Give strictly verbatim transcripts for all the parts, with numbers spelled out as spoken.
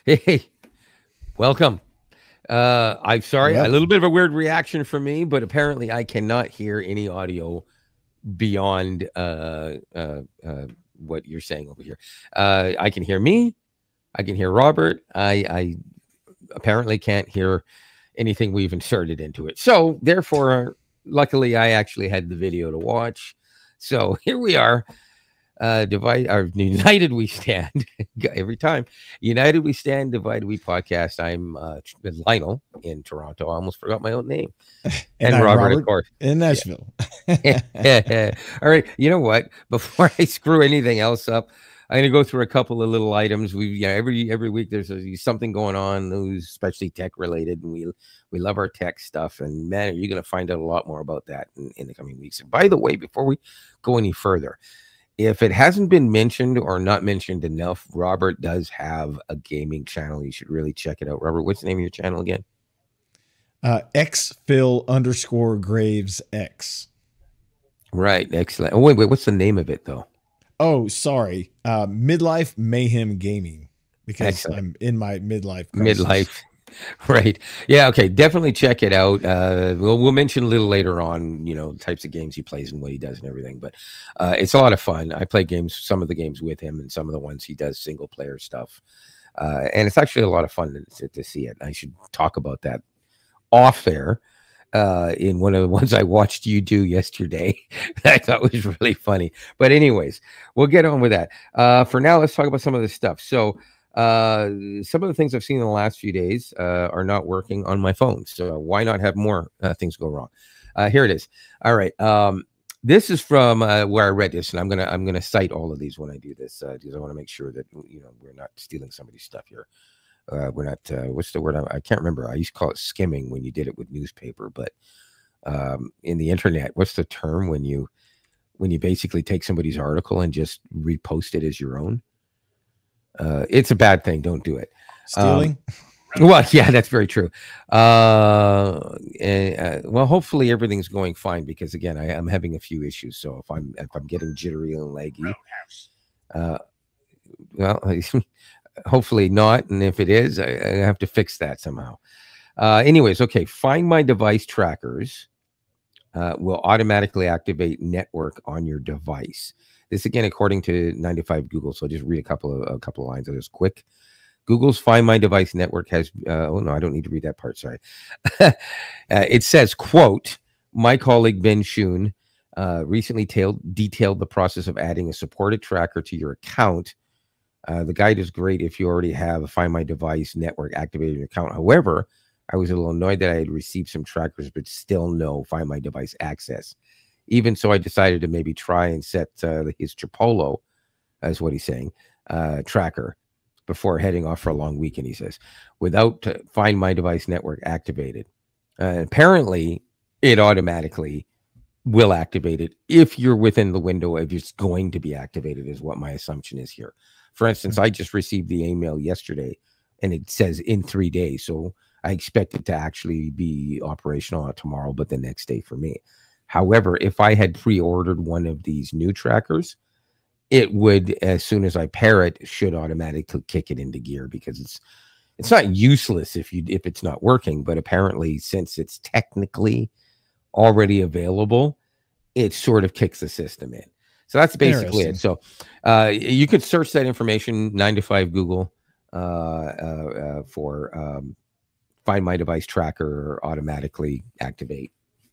Hey, welcome. Uh, I'm sorry, a little Welcome. bit of a weird reaction from me, but apparently I cannot hear any audio beyond uh, uh, uh, what you're saying over here. Uh, I can hear me. I can hear Robert. I, I apparently can't hear anything we've inserted into it. So, therefore, luckily, I actually had the video to watch. So here we are. Uh, divide or united we stand every time. United we stand, divided we podcast. I'm uh, Lionel in Toronto. I almost forgot my own name. And And I'm Robert, of Robert course. in Nashville. Yeah. All right. You know what? Before I screw anything else up, I'm going to go through a couple of little items. We yeah, every every week there's a, something going on, news, especially tech related, and we we love our tech stuff. And man, you're going to find out a lot more about that in, in the coming weeks. And by the way, before we go any further, if it hasn't been mentioned or not mentioned enough, Robert does have a gaming channel. You should really check it out. Robert, what's the name of your channel again? Uh, Xphil underscore Graves X. Right. Excellent. Oh, wait, wait. What's the name of it, though? Oh, sorry. Uh, Midlife Mayhem Gaming, because Excellent. I'm in my midlife crisis. Midlife. Right. Yeah. Okay. Definitely check it out. Uh, we'll we'll mention a little later on, you know, types of games he plays and what he does and everything. But uh, it's a lot of fun. I play games, some of the games with him, and some of the ones he does single player stuff. Uh, and it's actually a lot of fun to, to see it. I should talk about that off air. Uh, in one of the ones I watched you do yesterday, I thought was really funny. But anyways, we'll get on with that. Uh, for now, let's talk about some of this stuff. So. Uh, some of the things I've seen in the last few days uh, are not working on my phone. So why not have more uh, things go wrong? Uh, here it is. All right. Um, this is from uh, where I read this, and I'm gonna I'm gonna cite all of these when I do this uh, because I want to make sure that you know we're not stealing somebody's stuff here. Uh, we're not. Uh, what's the word? I, I can't remember. I used to call it skimming when you did it with newspaper, but um, in the internet, what's the term when you when you basically take somebody's article and just repost it as your own? Uh, it's a bad thing. Don't do it. Stealing? Um, well, yeah, that's very true. Uh, and, uh, well, hopefully everything's going fine because again, I am having a few issues. So if I'm if I'm getting jittery and laggy, uh, well, hopefully not. And if it is, I, I have to fix that somehow. Uh, anyways, okay. Find My Device trackers uh, will automatically activate network on your device. This again, according to ninety-five Google. So I'll just read a couple of a couple of lines of this quick. Google's Find My Device network has. Uh, oh no, I don't need to read that part. Sorry. uh, it says, "quote My colleague Ben Shun uh, recently tailed, detailed the process of adding a supported tracker to your account. Uh, the guide is great if you already have a Find My Device network activated in your account. However, I was a little annoyed that I had received some trackers, but still no Find My Device access." Even so, I decided to maybe try and set uh, his Chipolo, as what he's saying, uh, tracker before heading off for a long weekend, he says, without uh, Find My Device network activated. Uh, apparently, it automatically will activate it if you're within the window of it's going to be activated, is what my assumption is here. For instance, I just received the email yesterday, and it says in three days. So I expect it to actually be operational not tomorrow, but the next day for me. However, if I had pre-ordered one of these new trackers, it would, as soon as I pair it, should automatically kick it into gear because it's it's not useless if you if it's not working, but apparently since it's technically already available, it sort of kicks the system in. So that's basically it. So uh, you could search that information, nine to five Google, uh, uh, uh, for um, Find My Device tracker automatically activate.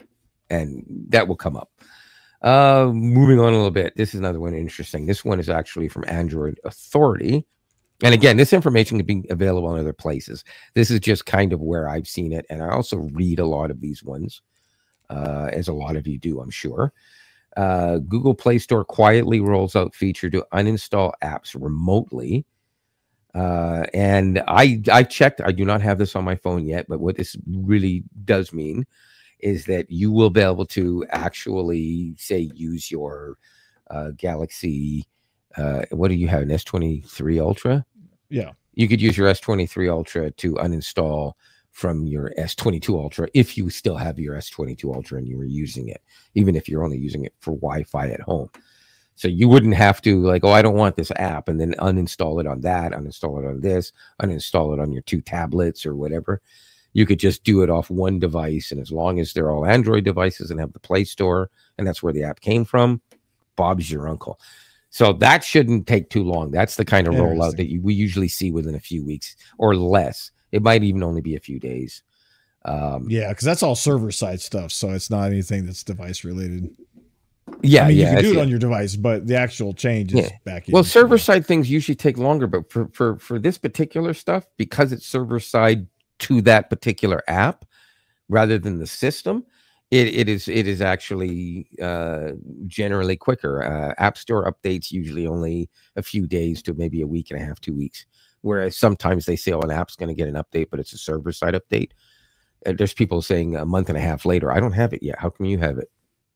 And that will come up. Uh, moving on a little bit. This is another one interesting. This one is actually from Android Authority. And again, this information can be available in other places. This is just kind of where I've seen it. And I also read a lot of these ones, uh, as a lot of you do, I'm sure. Uh, Google Play Store quietly rolls out feature to uninstall apps remotely. Uh, and I, I checked. I do not have this on my phone yet. But what this really does mean is that you will be able to actually, say, use your uh, Galaxy, uh, what do you have, an S twenty-three Ultra? Yeah. You could use your S twenty-three Ultra to uninstall from your S twenty-two Ultra if you still have your S twenty-two Ultra and you were using it, even if you're only using it for Wi-Fi at home. So you wouldn't have to like, oh, I don't want this app, and then uninstall it on that, uninstall it on this, uninstall it on your two tablets or whatever. You could just do it off one device, and as long as they're all Android devices and have the Play Store, and that's where the app came from, Bob's your uncle. So that shouldn't take too long. That's the kind of rollout that you, we usually see within a few weeks or less. It might even only be a few days. Um, yeah, because that's all server side stuff, so it's not anything that's device related. Yeah, I mean, yeah, you can do it yeah. on your device, but the actual change is yeah. back in. Well, server side things usually take longer, but for for for this particular stuff, because it's server side to that particular app rather than the system, it, it is it is actually uh, generally quicker. Uh, App Store updates usually only a few days to maybe a week and a half, two weeks. Whereas sometimes they say, oh, an app's going to get an update, but it's a server side update. And there's people saying a month and a half later, I don't have it yet. How come you have it?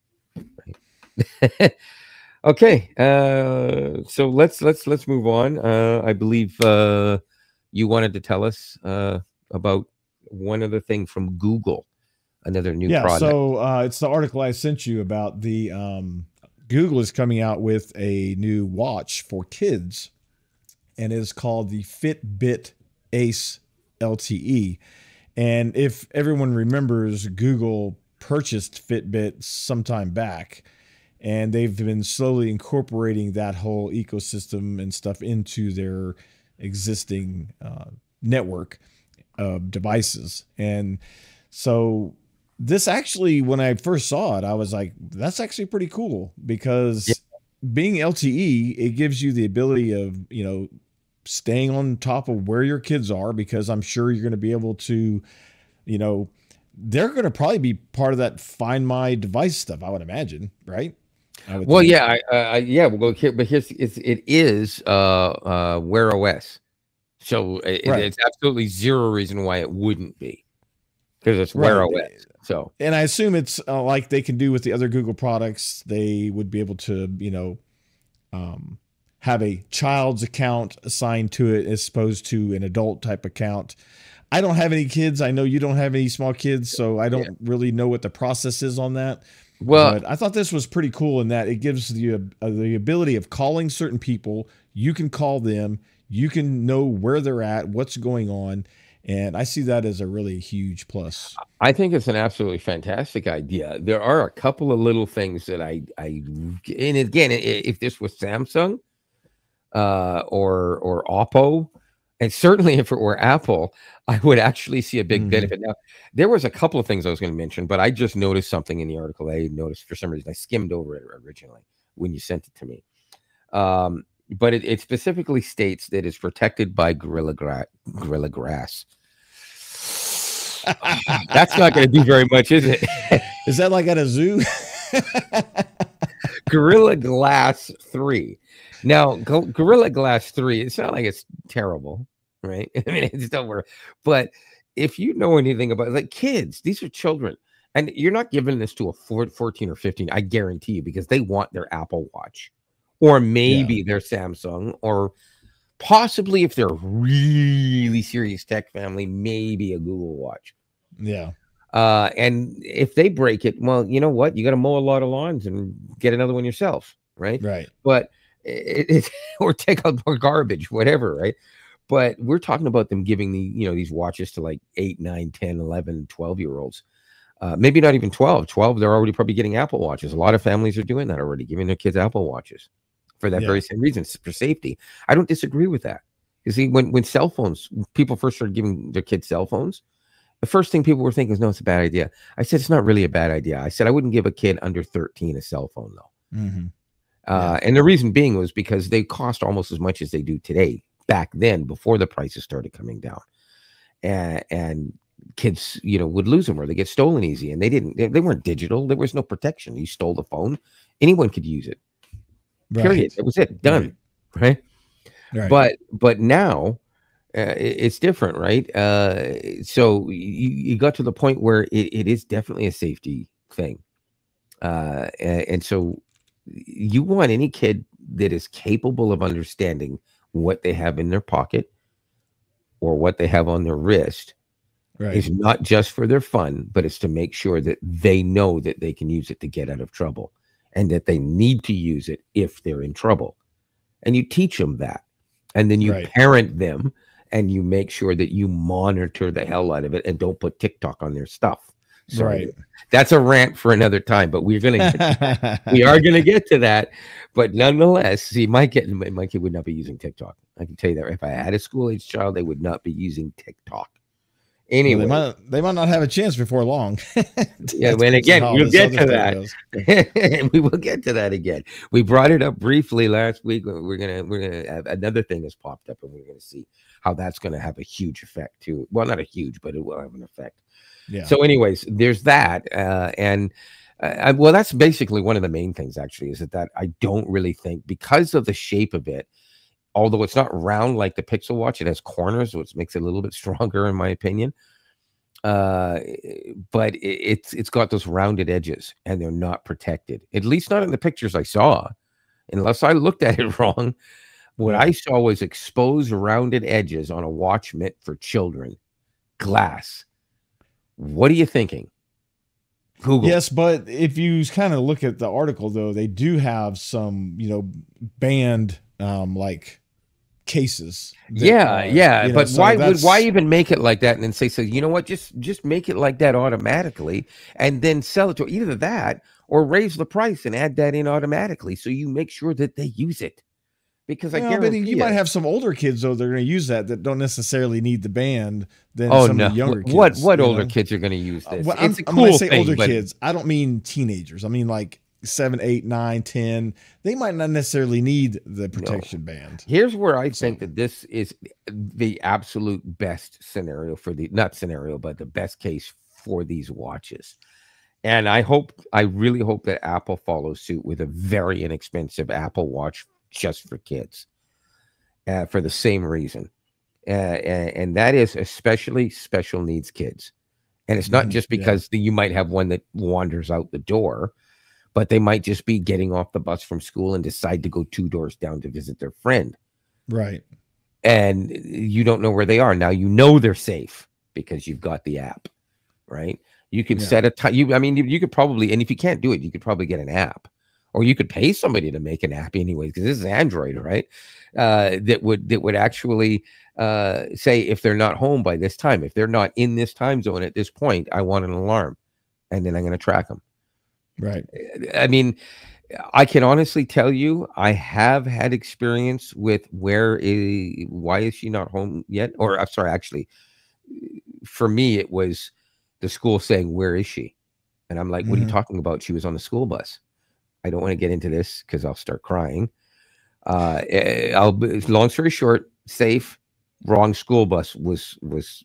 Right. Okay, uh, so let's let's let's move on. Uh, I believe uh, you wanted to tell us uh, about one other thing from Google, another new yeah, product. so uh, it's the article I sent you about the um, Google is coming out with a new watch for kids, and it is called the Fitbit Ace L T E. And if everyone remembers, Google purchased Fitbit sometime back, and they've been slowly incorporating that whole ecosystem and stuff into their existing uh, network of devices. And so this actually, when I first saw it, I was like, that's actually pretty cool, because yeah. being L T E, it gives you the ability of, you know, staying on top of where your kids are, because I'm sure you're going to be able to, you know, they're going to probably be part of that Find My Device stuff, I would imagine, right? Well, think. yeah, I, uh, yeah, we'll go here, but here's it's, it is uh, uh, Wear O S, so it, right. it's absolutely zero reason why it wouldn't be, because it's Wear right. O S. So, and I assume it's uh, like they can do with the other Google products. They would be able to, you know, um, have a child's account assigned to it as opposed to an adult type account. I don't have any kids. I know you don't have any small kids, so I don't yeah. really know what the process is on that. Well, but I thought this was pretty cool in that it gives you uh, the ability of calling certain people. You can call them. You can know where they're at, what's going on. And I see that as a really huge plus. I think it's an absolutely fantastic idea. There are a couple of little things that I, I and again, if this was Samsung uh, or or Oppo, and certainly if it were Apple, I would actually see a big mm-hmm. benefit. Now, there was a couple of things I was going to mention, but I just noticed something in the article. I noticed for some reason. I skimmed over it originally when you sent it to me. Um, but it, it specifically states that it's protected by Gorilla, gra- gorilla Glass. That's not going to do very much, is it? Is that like at a zoo? Gorilla Glass three. Now, Go- Gorilla Glass three, it's not like it's terrible, right? I mean, it's don't work. But if you know anything about like kids, these are children, and you're not giving this to a fourteen or fifteen, I guarantee you, because they want their Apple Watch, or maybe yeah. their Samsung, or possibly if they're really serious tech family, maybe a Google Watch. Yeah. Uh, and if they break it, well, you know what? You got to mow a lot of lawns and get another one yourself, right? Right. But it, it or take out more garbage, whatever, right? But we're talking about them giving the, you know, these watches to like eight, nine, ten, eleven, twelve year olds. Uh, maybe not even twelve. twelve, they're already probably getting Apple Watches. A lot of families are doing that already, giving their kids Apple Watches for that yeah. very same reason, for safety. I don't disagree with that. You see, when, when cell phones, people first started giving their kids cell phones, the first thing people were thinking is, no, it's a bad idea. I said, it's not really a bad idea. I said, I wouldn't give a kid under thirteen a cell phone, though. Mm-hmm. Uh, yeah. And the reason being was because they cost almost as much as they do today, back then, before the prices started coming down. And, and kids, you know, would lose them, or they get stolen easy. And they didn't, they, they weren't digital. There was no protection. You stole the phone. Anyone could use it. Right. Period. It was it. Done. Right. right? right. But, but now, Uh, it, it's different, right? Uh, so you, you got to the point where it, it is definitely a safety thing. Uh, and, and so you want any kid that is capable of understanding what they have in their pocket or what they have on their wrist right. is not just for their fun, but it's to make sure that they know that they can use it to get out of trouble. and that they need to use it if they're in trouble. And you teach them that. And then you Right. parent them and you make sure that you monitor the hell out of it and don't put TikTok on their stuff. Sorry. Right. That's a rant for another time, but we're going to get to that. We are going to get to that. But nonetheless, see, my kid, my kid would not be using TikTok. I can tell you that if I had a school age child, they would not be using TikTok. Anyway, well, they might they might not have a chance before long. Yeah, and again, we'll get to that. We will get to that again. We brought it up briefly last week. We're gonna we're gonna have another thing has popped up, and we're gonna see how that's gonna have a huge effect too. Well, not a huge, but it will have an effect. Yeah. So, anyways, there's that, uh, and uh, I, well, that's basically one of the main things. Actually, is that that I don't really think because of the shape of it. Although it's not round like the Pixel Watch, it has corners, which makes it a little bit stronger, in my opinion. Uh, but it, it's it's got those rounded edges, and they're not protected. At least not in the pictures I saw, unless I looked at it wrong. What Yeah. I saw was exposed rounded edges on a watch meant for children, glass. What are you thinking? Google. Yes, but if you kind of look at the article, though, they do have some, you know, banned um, like. cases that, yeah are, yeah you know, but so why would why even make it like that and then say so you know what just just make it like that automatically and then sell it to either that or raise the price and add that in automatically so you make sure that they use it because well, I guarantee you, you might have some older kids though they're going to use that that don't necessarily need the band than oh, some no. of the younger kids. What what older know? kids are going to use this? Well, it's I'm, a cool I'm say thing, older but... kids. I don't mean teenagers. I mean like seven, eight, nine, ten. They might not necessarily need the protection no. band. Here's where I so. think that this is the absolute best scenario for the not scenario, but the best case for these watches. And I hope, I really hope that Apple follows suit with a very inexpensive Apple Watch just for kids, uh, for the same reason, uh, and, and that is especially special needs kids. And it's not just because yeah. the, you might have one that wanders out the door. But they might just be getting off the bus from school and decide to go two doors down to visit their friend. Right. And you don't know where they are. Now, you know they're safe because you've got the app, right? You can yeah. set a time. You, I mean, you, you could probably, and if you can't do it, you could probably get an app. Or you could pay somebody to make an app anyway, because this is Android, right? Uh, that would that would actually uh, say if they're not home by this time, if they're not in this time zone at this point, I want an alarm. And then I'm going to track them. Right. I mean, I can honestly tell you, I have had experience with where is, why is she not home yet? Or I'm sorry, actually, for me, it was the school saying, where is she? And I'm like, what mm-hmm. are you talking about? She was on the school bus. I don't want to get into this because I'll start crying. Uh, I'll long story short, safe, wrong school bus was, was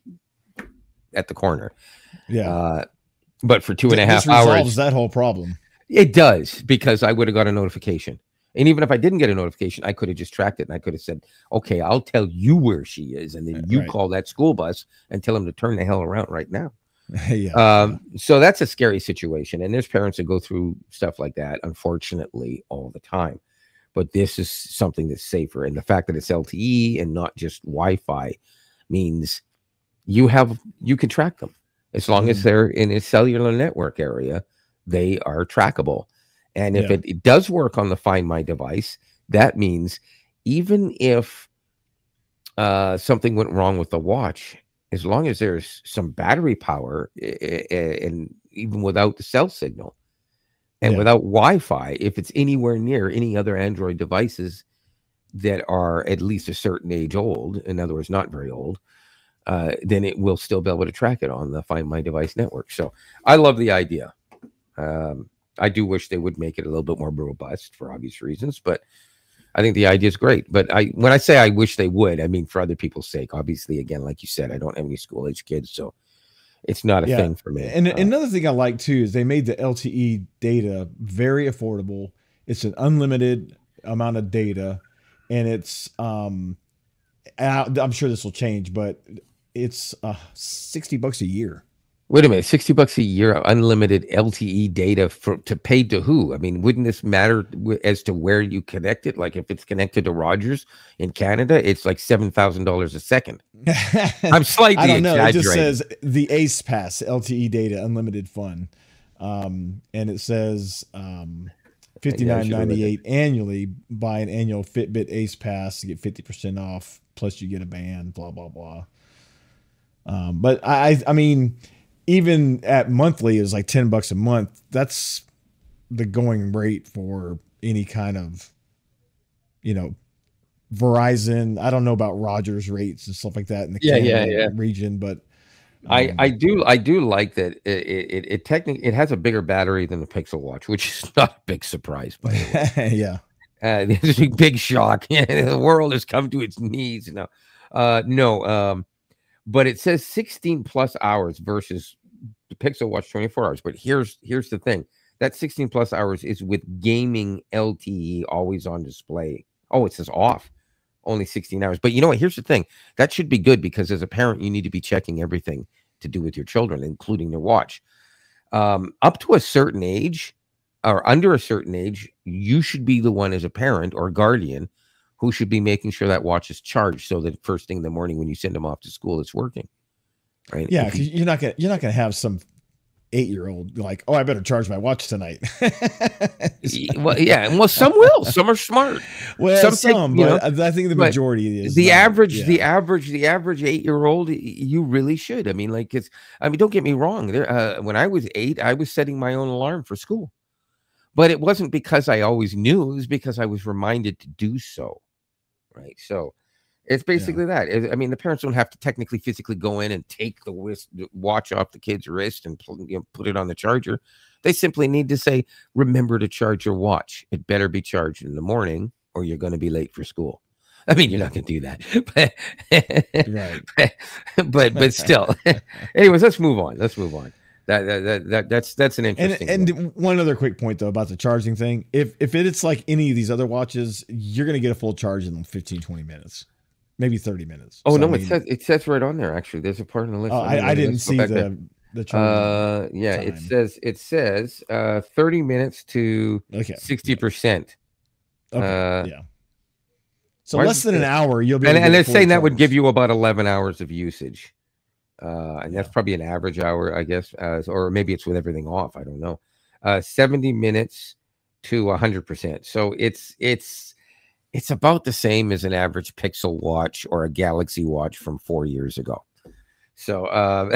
at the corner. Yeah. Uh, But for two and a this half resolves hours, that whole problem. It does, because I would have got a notification. And even if I didn't get a notification, I could have just tracked it and I could have said, okay, I'll tell you where she is. And then you right. call that school bus and tell them to turn the hell around right now. yeah. Um, so that's a scary situation. And there's parents that go through stuff like that, unfortunately, all the time. But this is something that's safer. And the fact that it's L T E and not just Wi-Fi means you have, you can track them. As long mm. as they're in a cellular network area, they are trackable. And if yeah. it, it does work on the Find My device, that means even if uh, something went wrong with the watch, as long as there's some battery power and even without the cell signal and yeah. without Wi-Fi, if it's anywhere near any other Android devices that are at least a certain age old, in other words, not very old, uh, then it will still be able to track it on the Find My Device network. So I love the idea. Um, I do wish they would make it a little bit more robust for obvious reasons, but I think the idea is great. But I, when I say I wish they would, I mean for other people's sake. Obviously, again, like you said, I don't have any school age kids, so it's not a yeah. thing for me. And uh, another thing I like too is they made the L T E data very affordable. It's an unlimited amount of data, and it's um, I'm sure this will change, but it's uh, sixty bucks a year. Wait a minute, sixty bucks a year, unlimited L T E data for to pay to who? I mean, wouldn't this matter as to where you connect it? Like if it's connected to Rogers in Canada, it's like seven thousand dollars a second. I'm slightly I don't know. It just exaggerating. says the Ace Pass L T E data unlimited fun. Um, and it says, um, fifty-nine ninety-eight annually. Buy an annual Fitbit Ace Pass to get fifty percent off. Plus, you get a band. Blah blah blah. Um, but I, I mean, even at monthly is like ten bucks a month. That's the going rate for any kind of, you know, Verizon. I don't know about Rogers rates and stuff like that in the yeah, Canada yeah, yeah. region, but um, I I do I do like that it it, it technically it has a bigger battery than the Pixel Watch, which is not a big surprise by the way. yeah. Uh, this is a big shock. The world has come to its knees now. Uh, no, um, but it says sixteen plus hours versus the Pixel Watch twenty-four hours. But here's here's the thing: that sixteen plus hours is with gaming L T E always on display. Oh, it says off, only sixteen hours. But you know what? Here's the thing: that should be good because as a parent, you need to be checking everything to do with your children, including their watch. Um, up to a certain age, or under a certain age, you should be the one as a parent or guardian who should be making sure that watch is charged so that first thing in the morning when you send them off to school, it's working. Right? Yeah, because you, you're not gonna you're not gonna have some eight-year-old like, oh, I better charge my watch tonight. Well, yeah, well, some will. Some are smart. Well, some, some take, but know, I think the majority is the not, average. Yeah. The average. The average eight-year-old. You really should. I mean, like it's. I mean, don't get me wrong. There, uh, when I was eight, I was setting my own alarm for school, but it wasn't because I always knew. It was because I was reminded to do so. Right. So it's basically yeah. that. I mean, the parents don't have to technically physically go in and take the, wrist, the watch off the kid's wrist and you know, put it on the charger. They simply need to say, remember to charge your watch. It better be charged in the morning or you're going to be late for school. I mean, you're not going to do that. But, right. but, but still. Anyways, let's move on. Let's move on. That, that, that that's that's an interesting and, and one other quick point though about the charging thing. If if it's like any of these other watches, you're gonna get a full charge in fifteen, twenty minutes, maybe thirty minutes. Oh so, no, I mean, it says it says right on there. Actually, there's a part in the list. Oh, I, I didn't see the there. the charging. Uh, yeah, time. it says it says uh thirty minutes to okay. sixty percent. Okay. Uh, yeah. So less than an hour, you'll be. And, and they're saying charge. That would give you about eleven hours of usage. Uh, and yeah. that's probably an average hour, I guess, uh, or maybe it's with everything off. I don't know. Uh, seventy minutes to one hundred percent. So it's it's it's about the same as an average Pixel watch or a Galaxy watch from four years ago. So uh,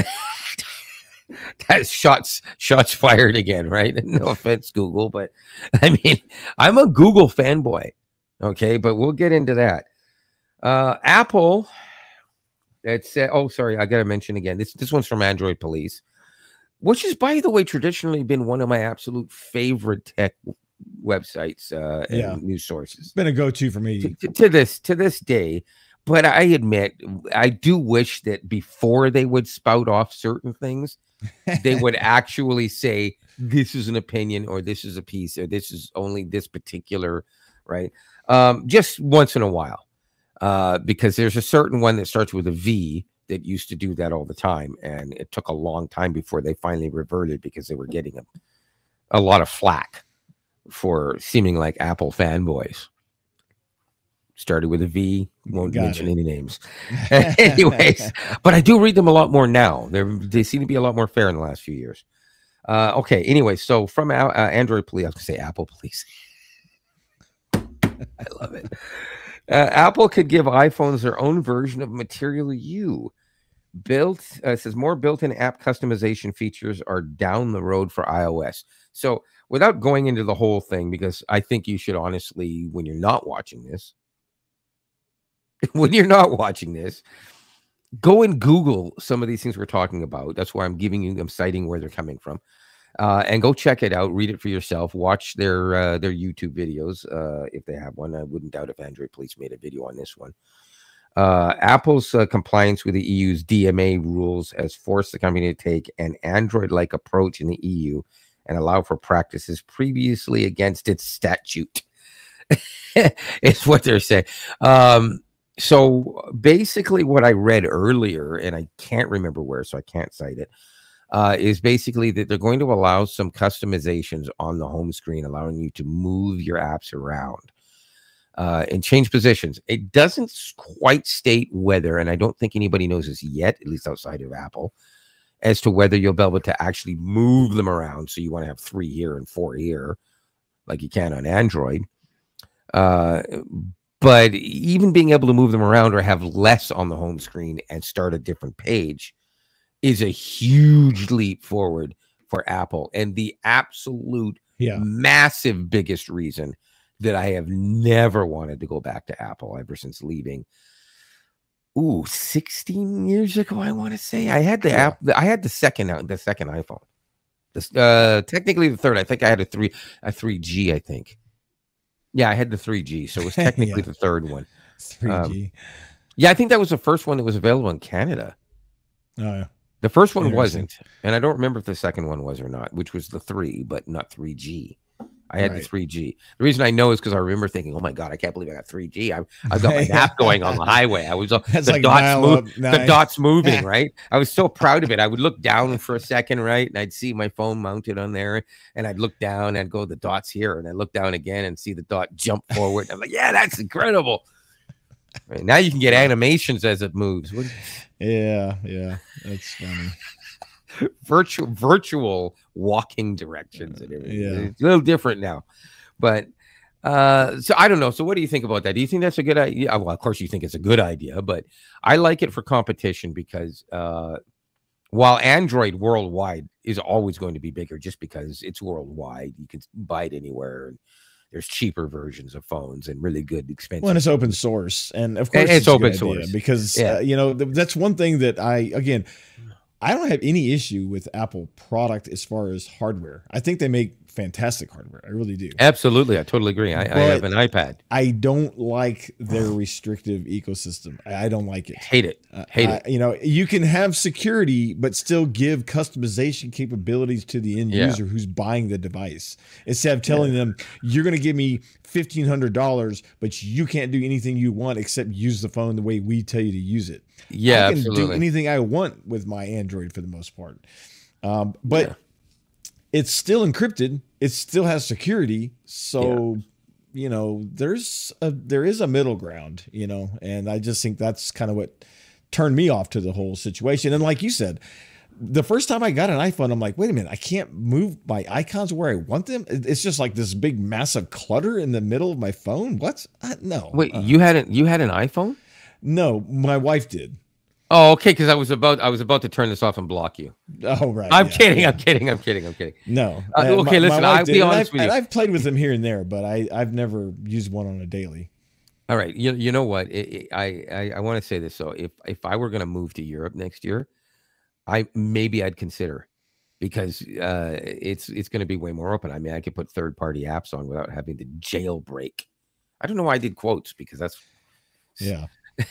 that's shots shots fired again, right? No offense, Google, but I mean, I'm a Google fanboy. Okay, but we'll get into that. Uh, Apple. It's uh, oh, sorry, I got to mention again. This this one's from Android Police, which has, by the way, traditionally been one of my absolute favorite tech websites uh, and yeah. news sources. It's been a go-to for me to, to, to this to this day. But I admit, I do wish that before they would spout off certain things, they would actually say this is an opinion, or this is a piece, or this is only this particular, right? Um, just once in a while. Uh, because there's a certain one that starts with a V that used to do that all the time. And it took a long time before they finally reverted because they were getting a, a lot of flack for seeming like Apple fanboys. Started with a V, won't Got mention it. any names. Anyways, but I do read them a lot more now. They're, they seem to be a lot more fair in the last few years. Uh, okay, anyway, so from uh, Android Police, I was going to say Apple Police. I love it. Uh, Apple could give iPhones their own version of Material You. Built uh, says more built-in app customization features are down the road for iOS. So without going into the whole thing, because I think you should honestly, when you're not watching this, when you're not watching this, go and Google some of these things we're talking about. That's why I'm giving you, I'm citing where they're coming from. Uh, and go check it out, read it for yourself, watch their uh, their YouTube videos uh, if they have one. I wouldn't doubt if Android Police made a video on this one. Uh, Apple's uh, compliance with the E U's D M A rules has forced the company to take an Android-like approach in the E U and allow for practices previously against its statute. It's what they're saying. Um, so basically what I read earlier, and I can't remember where, so I can't cite it, Uh, is basically that they're going to allow some customizations on the home screen, allowing you to move your apps around uh, and change positions. It doesn't quite state whether, and I don't think anybody knows this yet, at least outside of Apple, as to whether you'll be able to actually move them around. So you want to have three here and four here, like you can on Android. Uh, but even being able to move them around or have less on the home screen and start a different page is a huge leap forward for Apple, and the absolute Yeah. massive biggest reason that I have never wanted to go back to Apple ever since leaving. Ooh, sixteen years ago, I want to say I had the Yeah. app. I had the second, the second iPhone. This, uh, technically the third. I think I had a three, a three G. I think. Yeah, I had the three G, so it was technically Yeah. the third one. three G. Um, yeah, I think that was the first one that was available in Canada. Oh, yeah. The first one wasn't, and I don't remember if the second one was or not, which was the three, but not three G. I had Right. the three G. The reason I know is because I remember thinking, "Oh my god, I can't believe I got three G." I, I've got my map going on the highway. I was uh, That's the like dots move, up, the nice. dots moving, right? I was so proud of it. I would look down for a second, right, and I'd see my phone mounted on there, and I'd look down, and I'd go, "The dot's here," and I look down again and see the dot jump forward. I'm like, "Yeah, that's incredible." Right, now you can get animations as it moves. What, Yeah, yeah, that's funny. virtual virtual walking directions and everything. Yeah. It's a little different now, but uh so I don't know. So what do you think about that? Do you think that's a good idea? Well, of course you think it's a good idea, but I like it for competition because uh while Android worldwide is always going to be bigger just because it's worldwide, you can buy it anywhere, and there's cheaper versions of phones and really good expensive. Well, and it's open source, and of course And it's a open good idea source. because Yeah. uh, you know th- that's one thing that I again I don't have any issue with Apple product as far as hardware. I think they make fantastic hardware. I really do. Absolutely, I totally agree. I, I But have an iPad. I don't like their restrictive ecosystem. I I don't like it. Hate it. Hate Uh, it. You know, you can have security, but still give customization capabilities to the end Yeah. user who's buying the device. Instead of telling them, you're going to give me fifteen hundred dollars, but you can't do anything you want except use the phone the way we tell you to use it. Yeah, I can absolutely. do anything I want with my Android for the most part. Um, but Yeah. it's still encrypted. It still has security. So, you know, there's a, there is a middle ground, you know, and I just think that's kind of what turned me off to the whole situation. And like you said, the first time I got an iPhone, I'm like, wait a minute, I can't move my icons where I want them. It's just like this big massive clutter in the middle of my phone. What? Uh, no. Wait, uh, you had an you had an iPhone? no, my wife did. Oh, okay. Because I was about I was about to turn this off and block you. Oh, right. I'm yeah, kidding. yeah. I'm kidding. I'm kidding. I'm kidding. No. Uh, Uh, okay, my- my listen, wife I'll did, be and honest I've, with and you. I've played with them here and there, but I, I've never used one on a daily. All right. You you know what? It, it- I I, I want to say this. So if if I were going to move to Europe next year, I maybe I'd consider, because uh, it's it's going to be way more open. I mean, I could put third party apps on without having to jailbreak. I don't know why I did quotes, because that's Yeah.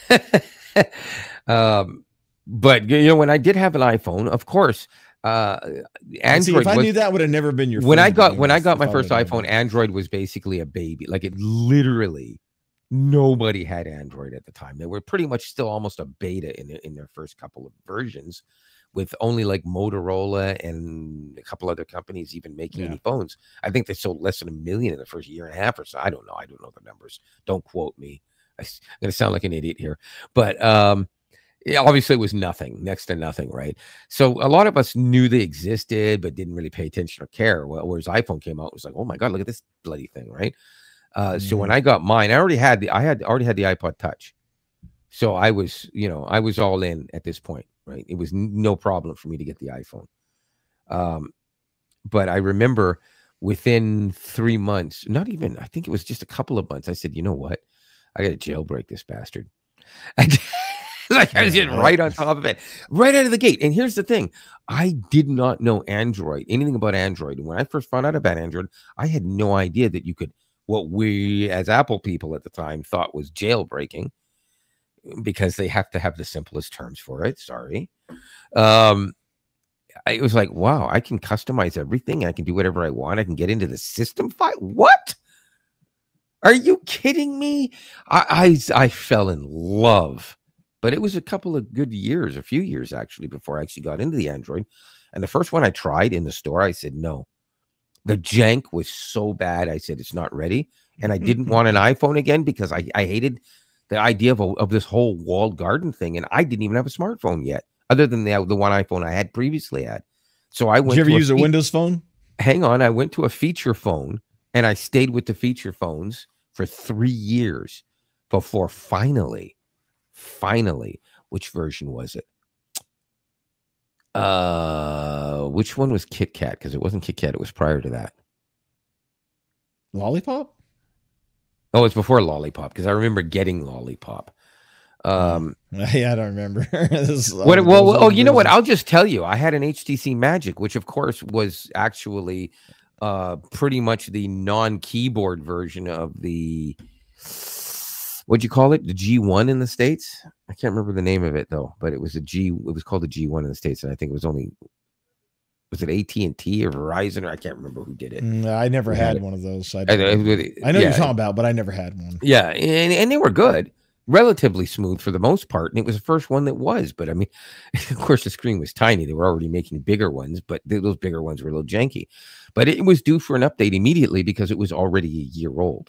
um, but you know, when I did have an iPhone, of course, uh, And see, Android if I was, knew that would have never been your when friend I to got begin when I with, got if my I first would've known iPhone, that. Android was basically a baby. Like, it literally, nobody had Android at the time. They were pretty much still almost a beta in the, in their first couple of versions, with only like Motorola and a couple other companies even making Yeah. any phones. I think they sold less than a million in the first year and a half or so. I don't know. I don't know the numbers. Don't quote me. I, am going to sound like an idiot here, but um, yeah, obviously it was nothing, next to nothing, right? So a lot of us knew they existed, but didn't really pay attention or care. Well, whereas iPhone came out, it was like, oh my god, look at this bloody thing, right? Uh, so when Mhm. I got mine, I already had the, I had already had the iPod Touch, so I was, you know, I was all in at this point, right? It was n- no problem for me to get the iPhone. Um, but I remember within three months, not even, I think it was just a couple of months, I said, you know what? I got to jailbreak this bastard. Like, I was just Yeah. right on top of it, right out of the gate. And here's the thing. I did not know Android, anything about Android. When I first found out about Android, I had no idea that you could, what we as Apple people at the time thought was jailbreaking, because they have to have the simplest terms for it. Sorry. Um, it was like, wow, I can customize everything. I can do whatever I want. I can get into the system file. What? Are you kidding me? I, I I fell in love, but it was a couple of good years, a few years actually, before I actually got into the Android. And the first one I tried in the store, I said no. The jank was so bad. I said it's not ready, and I didn't want an iPhone again, because I I hated the idea of a, of this whole walled garden thing, and I didn't even have a smartphone yet, other than the the one iPhone I had previously had. So I Did went. you ever to use a fe- Windows phone? Hang on, I went to a feature phone And I stayed with the feature phones for three years before finally, finally, which version was it? Uh, which one was Kit Kat? Because it wasn't Kit Kat. It was prior to that. Lollipop? Oh, it's before Lollipop because I remember getting Lollipop. Um, yeah, I don't remember. this, what? uh, Well, oh, you know what? I'll just tell you. I had an H T C Magic, which of course was actually uh, pretty much the non-keyboard version of the what'd you call it? The G one in the States. I can't remember the name of it though, but it was a G. It was called the G one in the States, and I think it was only was it A T and T or Verizon, or I can't remember who did it. No, I never had, had one of those. So I, I, I, I know yeah. you're talking about, but I never had one. Yeah, and, and they were good, relatively smooth for the most part, and it was the first one that was. But I mean, of course, the screen was tiny. They were already making bigger ones, but those bigger ones were a little janky. But it was due for an update immediately because it was already a year old.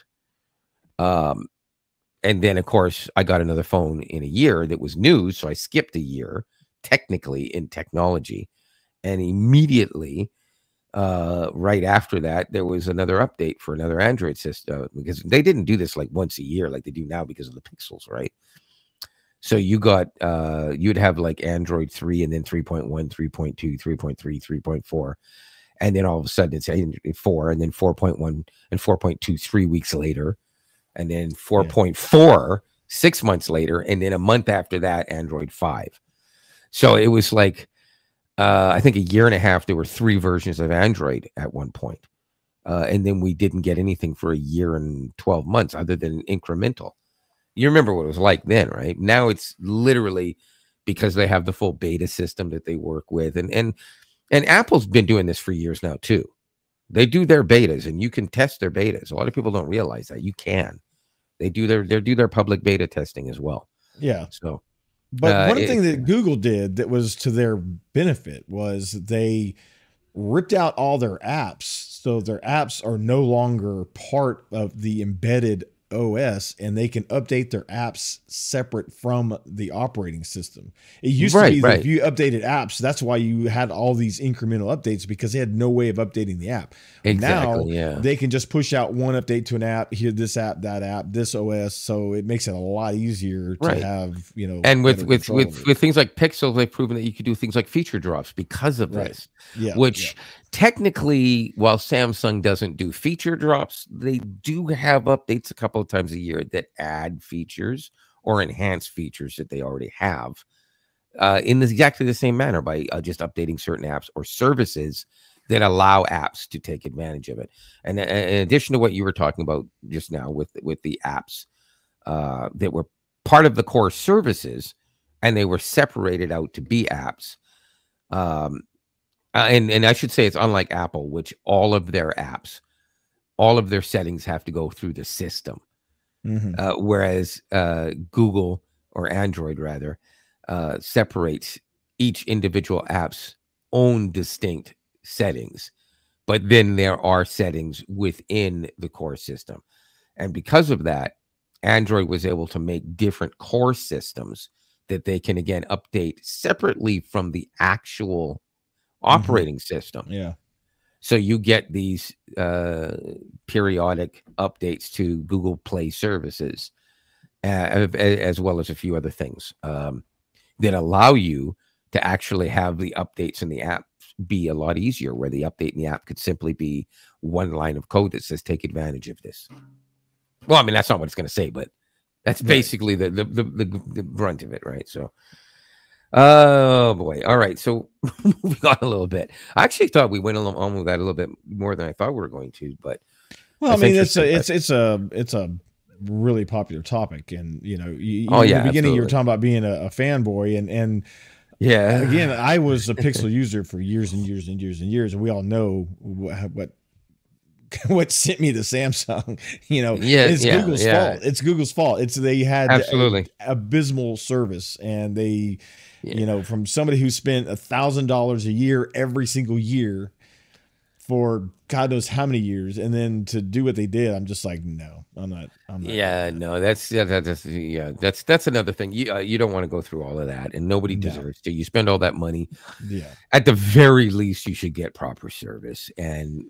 Um, and then of course I got another phone in a year that was new, so I skipped a year technically in technology, and immediately. Uh, right after that, there was another update for another Android system because they didn't do this like once a year like they do now because of the pixels, right? So you got, uh, you'd have like Android three and then three point one, three point two, three point three, three point four. And then all of a sudden it's four and then four point one and four point two three weeks later. And then four point four yeah. six months later. And then a month after that, Android five. So it was like, Uh, I think a year and a half, there were three versions of Android at one point. Uh, and then we didn't get anything for a year and twelve months other than incremental. You remember what it was like then, right? Now it's literally because they have the full beta system that they work with. And, and, and Apple's been doing this for years now, too. They do their betas and you can test their betas. A lot of people don't realize that. You can. They do their, they do their public beta testing as well. Yeah. So. But uh, one it, thing that Google did that was to their benefit was they ripped out all their apps. So their apps are no longer part of the embedded O S, and they can update their apps separate from the operating system. It used right, to be that right. if you updated apps, that's why you had all these incremental updates because they had no way of updating the app. Exactly, now yeah. they can just push out one update to an app, here this app, that app, this O S, so it makes it a lot easier to right. have, you know, and with with with, with things like Pixel, they've proven that you could do things like feature drops because of right. this. Yeah, which yeah. technically, while Samsung doesn't do feature drops, they do have updates a couple of times a year that add features or enhance features that they already have uh, in this, exactly the same manner by uh, just updating certain apps or services that allow apps to take advantage of it. And uh, in addition to what you were talking about just now with, with the apps uh, that were part of the core services and they were separated out to be apps, um, Uh, and, and I should say it's unlike Apple, which all of their apps, all of their settings have to go through the system. Mm-hmm. Uh, whereas uh, Google or Android rather uh, separates each individual app's own distinct settings. But then there are settings within the core system. And because of that, Android was able to make different core systems that they can, again, update separately from the actual operating mm-hmm. system. Yeah. So you get these uh, periodic updates to Google Play services, uh, as well as a few other things um, that allow you to actually have the updates in the app be a lot easier, where the update in the app could simply be one line of code that says, take advantage of this. Well, I mean, that's not what it's going to say, but that's basically right. the, the, the, the, the brunt of it, right? So, oh boy. All right. So moving on a little bit. I actually thought we went along on with that a little bit more than I thought we were going to, but well, I mean, it's a, it's, it's a, it's a really popular topic. And, you know, you, oh, yeah, in the beginning, absolutely. you were talking about being a, a fanboy and, and yeah, again, I was a Pixel user for years and years and years and years. And we all know what, what, what sent me to Samsung, you know, yeah, it's yeah, Google's yeah. fault. It's Google's fault. It's, they had absolutely a, abysmal service, and they, yeah. you know, from somebody who spent a thousand dollars a year every single year for God knows how many years, and then to do what they did, I'm just like, no, I'm not. I'm not yeah, no, that's yeah, that, that's yeah, that's that's another thing. You uh, you don't want to go through all of that, and nobody No. deserves to. You spend all that money. Yeah. At the very least, you should get proper service. And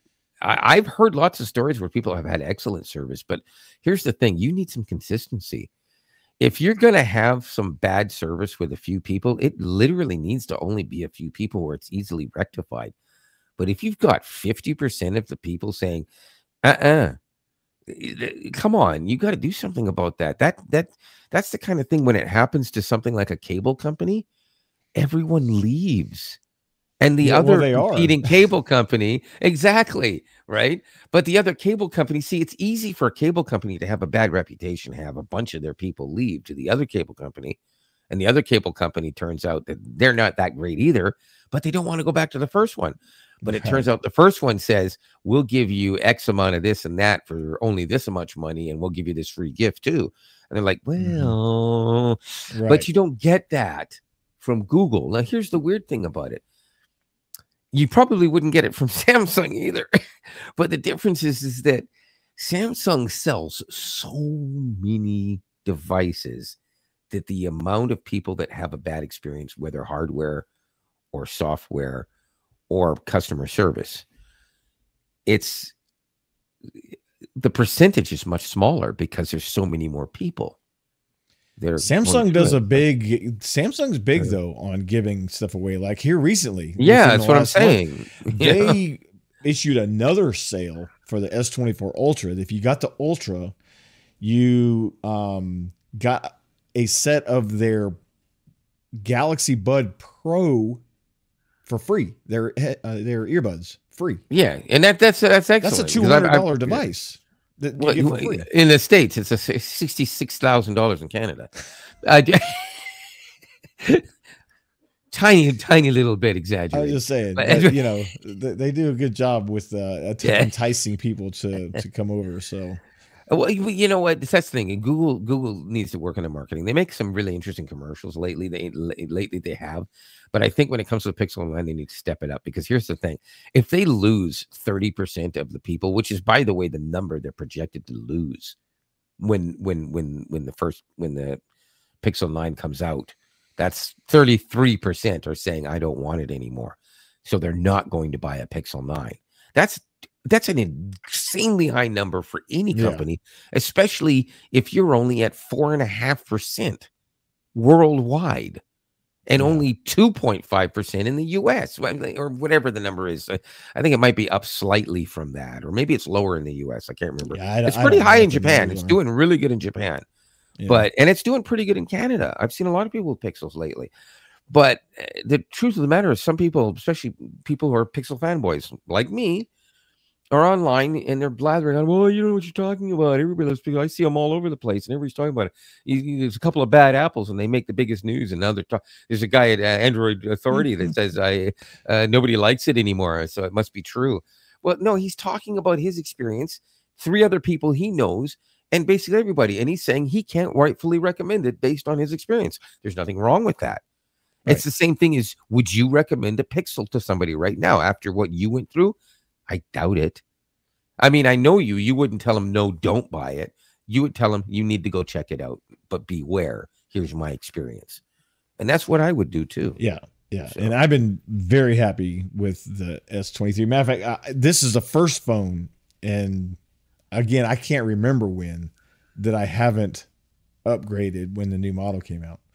I, I've heard lots of stories where people have had excellent service, but here's the thing: you need some consistency. If you're going to have some bad service with a few people, it literally needs to only be a few people where it's easily rectified. But if you've got fifty percent of the people saying, uh-uh, come on, you got to do something about that. That that that's the kind of thing when it happens to something like a cable company, everyone leaves. And the Yeah, well, other they are. competing cable company, exactly, right? But the other cable company, see, it's easy for a cable company to have a bad reputation, have a bunch of their people leave to the other cable company, and the other cable company turns out that they're not that great either, but they don't want to go back to the first one. But it turns Right. out the first one says, we'll give you X amount of this and that for only this much money, and we'll give you this free gift too. And they're like, well, Right. but you don't get that from Google. Now, here's the weird thing about it. You probably wouldn't get it from Samsung either. But the difference is, is that Samsung sells so many devices that the amount of people that have a bad experience, whether hardware or software or customer service, it's the percentage is much smaller because there's so many more people. Samsung does a big Samsung's big though on giving stuff away. Like here recently, yeah, that's what I'm saying. Month, they issued another sale for the S twenty-four Ultra. If you got the Ultra, you um, got a set of their Galaxy Bud Pro for free. Their uh, their earbuds free. Yeah, and that that's that's excellent. That's a two hundred dollar device. That well, you get for free. In the States, it's a sixty-six thousand dollars in Canada. Uh, tiny, tiny little bit exaggerated. I was just saying, but, you know, they, they do a good job with uh, yeah. enticing people to to come over. So, well, you know what? That's the thing. Google Google needs to work on their marketing. They make some really interesting commercials lately. They lately they have, but I think when it comes to the Pixel nine, they need to step it up because here's the thing: if they lose thirty percent of the people, which is by the way the number they're projected to lose when when when when the first when the Pixel nine comes out, that's thirty-three percent are saying I don't want it anymore, so they're not going to buy a Pixel nine. That's That's an insanely high number for any company, yeah. especially if you're only at four and a half percent worldwide and yeah. only two point five percent in the U S or whatever the number is. I think it might be up slightly from that, or maybe it's lower in the U S. I can't remember. Yeah, I, it's pretty high in Japan. It's doing really good in Japan, yeah. but and it's doing pretty good in Canada. I've seen a lot of people with Pixels lately. But the truth of the matter is some people, especially people who are Pixel fanboys like me, are online and they're blathering on, well, you don't know what you're talking about. Everybody loves people. I see them all over the place and everybody's talking about it. You, you, there's a couple of bad apples and they make the biggest news. And now they're talk- there's a guy at uh, Android Authority that says I uh, nobody likes it anymore, so it must be true. Well, no, he's talking about his experience, three other people he knows, and basically everybody. And he's saying he can't rightfully recommend it based on his experience. There's nothing wrong with that. Right. It's the same thing as, would you recommend a Pixel to somebody right now after what you went through? I doubt it. I mean, I know you. You wouldn't tell them, no, don't buy it. You would tell them, you need to go check it out, but beware. Here's my experience. And that's what I would do too. Yeah, yeah. So. And I've been very happy with the S twenty-three. Matter of fact, I, this is the first phone, and again, I can't remember when, that I haven't upgraded when the new model came out.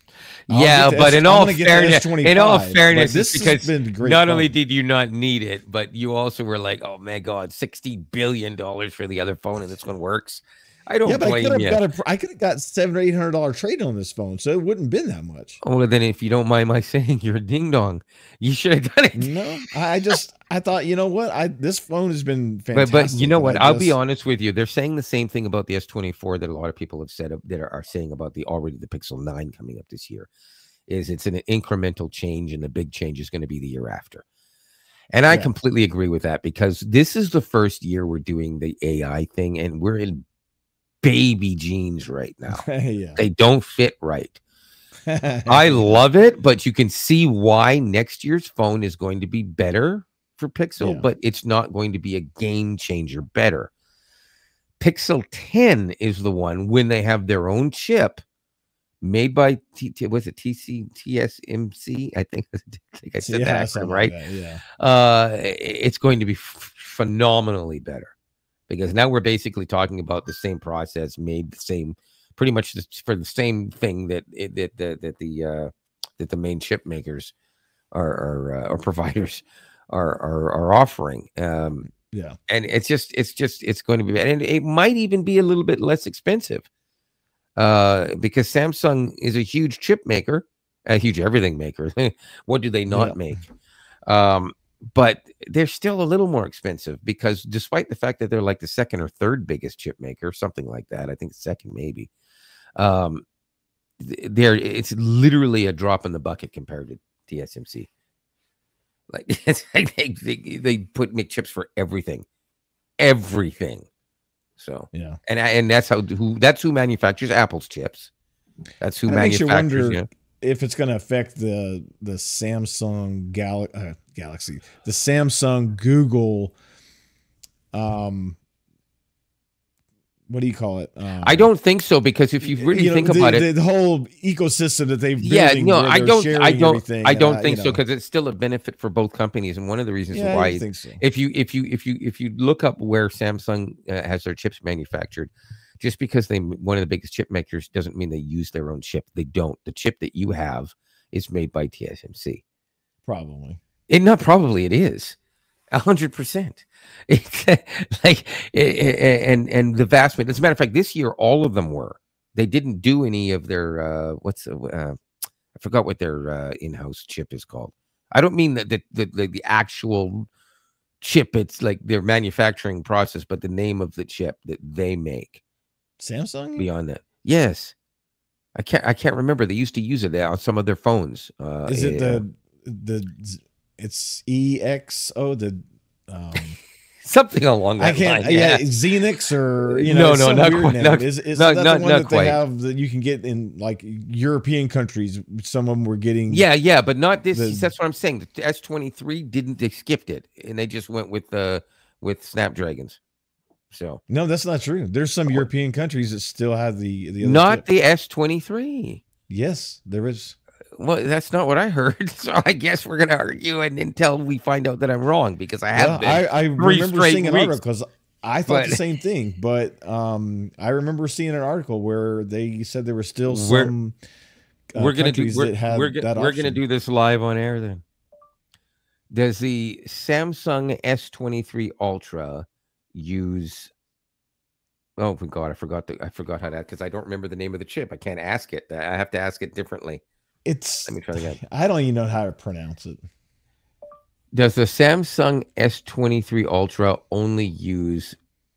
Yeah, but S- in all fairness, in all fairness, this because been great not fun. only did you not need it, but you also were like, "Oh my God, sixty billion dollars for the other phone, and this one works." I don't yeah, but blame I could you. have got a, I could have got seven or eight hundred dollar trade on this phone, so it wouldn't have been that much. Oh, well, then if you don't mind my saying, you're a ding dong. You should have done it. No, I just I thought, you know what, I this phone has been fantastic. But but you know what? I I'll just, be honest with you. They're saying the same thing about the S twenty-four that a lot of people have said that are, are saying about the already the Pixel nine coming up this year. Is it's an incremental change, and the big change is going to be the year after. And I yeah. completely agree with that, because this is the first year we're doing the A I thing, and we're in baby jeans right now. yeah. They don't fit right. I love it, but you can see why next year's phone is going to be better for Pixel, yeah. but it's not going to be a game changer better. Pixel ten is the one when they have their own chip made by T, T was it T C T S M C? I think I think I said yeah, that acronym, right? Like that, yeah. Uh, it's going to be f- phenomenally better, because now we're basically talking about the same process made the same, pretty much for the same thing that that that, that the uh, that the main chip makers are are, uh, or providers are are, are offering. Um, yeah, and it's just it's just it's going to be, and it might even be a little bit less expensive, uh, because Samsung is a huge chip maker, a huge everything maker. What do they not yeah. make? Um, but they're still a little more expensive, because despite the fact that they're like the second or third biggest chip maker, something like that, I think second maybe, um, they're it's literally a drop in the bucket compared to T S M C. Like, it's like they, they they put make chips for everything, everything. So yeah, and and that's how who that's who manufactures Apple's chips. That's who and it makes you manufactures. wonder You know, if it's going to affect the the Samsung Gal uh, Galaxy, the Samsung Google, um, what do you call it? Um, I don't think so, because if you really you know, think the, about it, the, the whole ecosystem that they've yeah, building no, where I they're don't, sharing I don't, everything, I and don't I- think you so, know. because it's still a benefit for both companies, and one of the reasons Yeah, I why, think so. if you if you if you if you look up where Samsung uh, has their chips manufactured, just because they one of the biggest chip makers doesn't mean they use their own chip. They don't. The chip that you have is made by T S M C. Probably. It not probably it is. A hundred percent. It's like, and and the vast majority. As a matter of fact, this year all of them were. They didn't do any of their uh, what's uh, I forgot what their uh, in-house chip is called. I don't mean that the, the the the actual chip. It's like their manufacturing process, but the name of the chip that they make. Samsung? Beyond that, yes, I can't I can't remember. They used to use it on some of their phones. Uh, Is it uh, the the it's E X O the um something along that I can't line? yeah, Yeah. Xenix or you No, know no, some not weird quite, name. not- is is not- that not- the one not that they quite. have that you can get in like European countries? Some of them were getting Yeah, yeah, but not this. The- That's what I'm saying. The S twenty-three didn't. They skipped it, and they just went with the uh, with Snapdragons. So No, that's not true. There's some European countries that still have the the other not chip. the S twenty-three. Yes, there is. Well, that's not what I heard. So I guess we're gonna argue and until we find out that I'm wrong, because I have Well, been. I, I remember straight seeing an weeks. article because I thought But- the same thing, but um, I remember seeing an article where they said there were still We're- some uh, we're gonna do. countries We're, that had we're, go- that we're option. gonna do this live on air. Then does the Samsung S twenty-three Ultra use? Oh my God, I forgot the I forgot how to, because I don't remember the name of the chip. I can't ask it. I have to ask it differently. It's Let me try again. I don't even know how to pronounce it. Does the Samsung S twenty-three Ultra only use?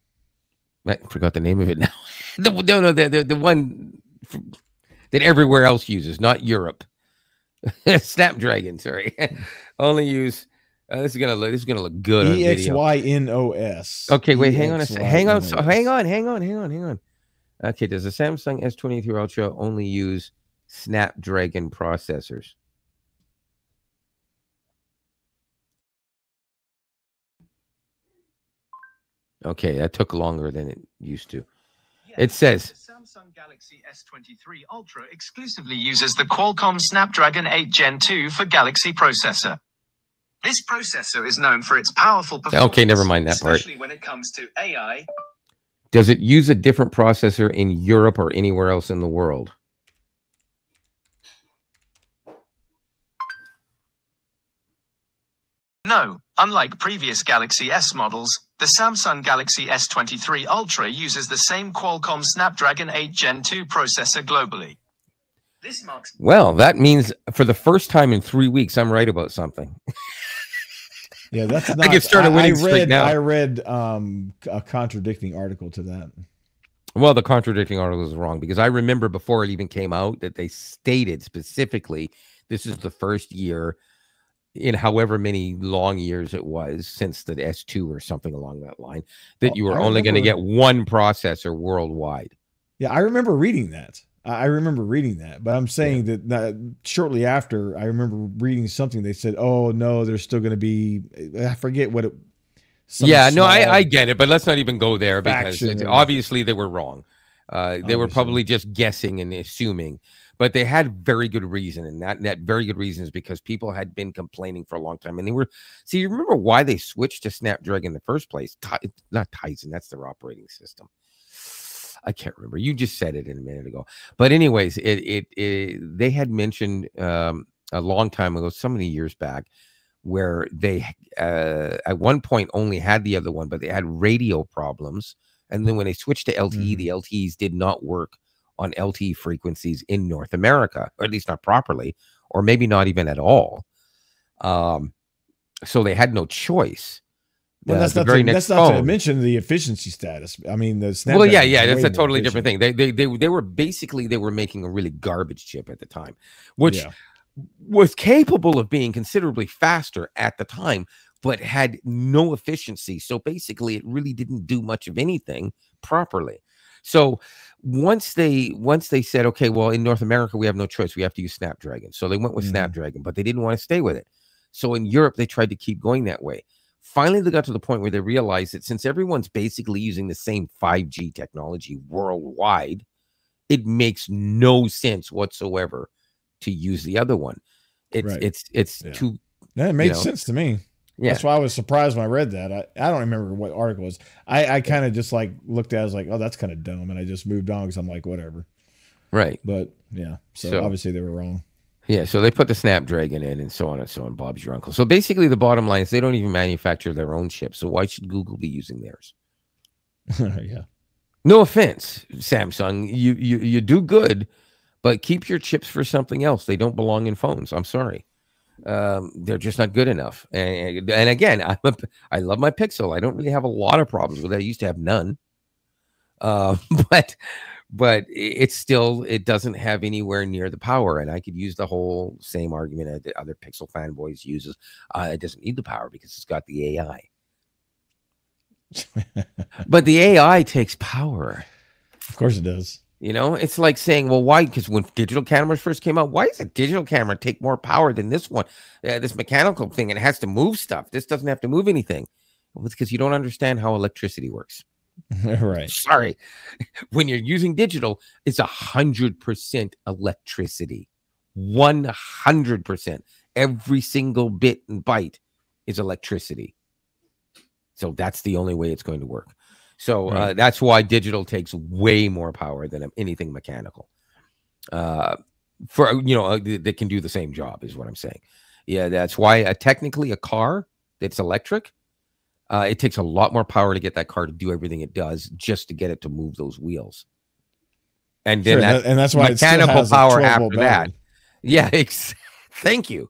I forgot the name of it now. the, no, no, the, the the one that everywhere else uses, not Europe. Snapdragon, sorry, only use. Uh, this is gonna look. This is gonna look good on E X video. Y N O S. Okay, wait, hang on a second. Hang on, so, E X Y N O S. hang on, hang on, hang on, hang on. Okay, does the Samsung S twenty-three Ultra only use Snapdragon processors? Okay, that took longer than it used to. It says The Samsung Galaxy S twenty-three Ultra exclusively uses the Qualcomm Snapdragon eight Gen two for Galaxy processor. This processor is known for its powerful performance. Okay, never mind that part. Especially when it comes to A I. Does it use a different processor in Europe or anywhere else in the world? No, unlike previous Galaxy S models, the Samsung Galaxy S twenty-three Ultra uses the same Qualcomm Snapdragon eight Gen two processor globally. This marks Well, that means for the first time in three weeks, I'm right about something. Yeah, that's not. can start a I, I winning streak read. now. I read um, a contradicting article to that. Well, the contradicting article is wrong, because I remember before it even came out that they stated specifically this is the first year in however many long years it was since the S two or something along that line that Oh, you were I only going to get remember- one processor worldwide. Yeah, I remember reading that. I I remember reading that, but I'm saying that, that shortly after, I remember reading something. They said, "Oh no, there's still going to be." I forget what it. some Yeah, no, I, small- I get it, but let's not even go there, because faction it's, or- obviously they were wrong. Uh, they were Obviously. probably just guessing and assuming. but they had very good reason, and that that very good reason is because people had been complaining for a long time, and they were. See, you remember why they switched to Snapdragon in the first place? Ti- not Tizen, that's their operating system. I can't remember. You just said it in a minute ago. But anyways, it it, it they had mentioned um, a long time ago, so many years back, where they uh, at one point only had the other one, but they had radio problems. And then when they switched to L T E, mm-hmm. the L T Es did not work on L T E frequencies in North America, or at least not properly, or maybe not even at all. Um, so they had no choice. Well, that's, not to, that's not to mention the efficiency status. I mean, the Snapdragon well, yeah, yeah, that's a totally different thing. They, they, they, they were basically they were making a really garbage chip at the time, which yeah. was capable of being considerably faster at the time, but had no efficiency. So basically, it really didn't do much of anything properly. So once they once they said, okay, well, in North America, we have no choice. We have to use Snapdragon. So they went with mm. Snapdragon, but they didn't want to stay with it. So in Europe, they tried to keep going that way. Finally, they got to the point where they realized that since everyone's basically using the same five G technology worldwide, it makes no sense whatsoever to use the other one. It's right. it's it's yeah. too. That made you know, sense to me. Yeah. That's why I was surprised when I read that. I, I don't remember what article it was. I, I kind of just like looked at it, I was like, oh, that's kind of dumb. And I just moved on because I'm like, whatever. Right. But yeah, so, so obviously they were wrong. Yeah, so they put the Snapdragon in and so on and so on. Bob's your uncle. So basically the bottom line is they don't even manufacture their own chips. So why should Google be using theirs? Yeah. No offense, Samsung. You, you, you do good, but keep your chips for something else. They don't belong in phones. I'm sorry. Um, they're just not good enough. And, and again, I'm a, I love my Pixel. I don't really have a lot of problems with it. I used to have none. Uh, but but it's still, it doesn't have anywhere near the power. And I could use the whole same argument that other Pixel fanboys uses. Uh, it doesn't need the power because it's got the A I. But the A I takes power. Of course it does. You know, it's like saying, well, why? Because when digital cameras first came out, why does a digital camera take more power than this one? Uh, this mechanical thing, and it has to move stuff. This doesn't have to move anything. Well, it's because you don't understand how electricity works. Right. Sorry. When you're using digital, it's a hundred percent electricity. One hundred percent. Every single bit and byte is electricity. So that's the only way it's going to work. So right. uh, that's why digital takes way more power than anything mechanical. Uh, for you know, uh, that can do the same job is what I'm saying. Yeah, that's why uh, technically a car that's electric, uh, it takes a lot more power to get that car to do everything it does just to get it to move those wheels. And then sure, that, and that's why mechanical it still has power a after that. Yeah, ex- thank you.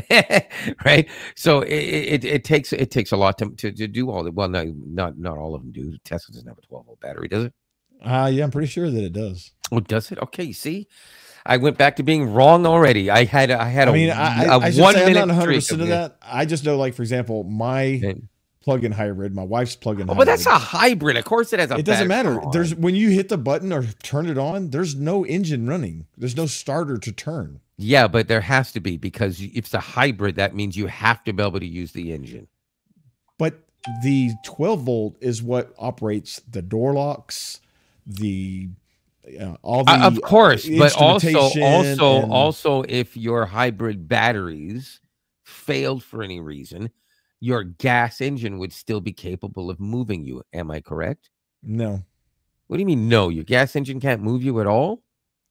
Right. So it, it it takes it takes a lot to, to, to do all that. Well, no, not not all of them do. Tesla doesn't have a twelve volt battery, does it? Uh yeah, I'm pretty sure that it does. Oh, does it? Okay, see, I went back to being wrong already. I had I had I a, mean, I, a I, I one say minute I'm not one hundred percent of, of that. I just know, like for example, my and, plug-in hybrid, my wife's plug-in. Oh, hybrid. But that's a hybrid. Of course, it has a. It doesn't matter. On. There's when you hit the button or turn it on, there's no engine running. There's no starter to turn. Yeah, but there has to be, because if it's a hybrid, that means you have to be able to use the engine. But the twelve volt is what operates the door locks, the uh, all the uh, of course, but also also and, also if your hybrid batteries failed for any reason, your gas engine would still be capable of moving you. Am I correct? No. What do you mean no? Your gas engine can't move you at all?